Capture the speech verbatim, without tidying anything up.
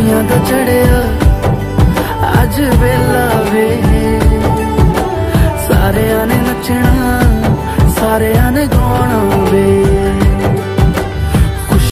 दुनिया तो चढ़िया अज वेला वे, सारे ने नचना सारे ने गाना।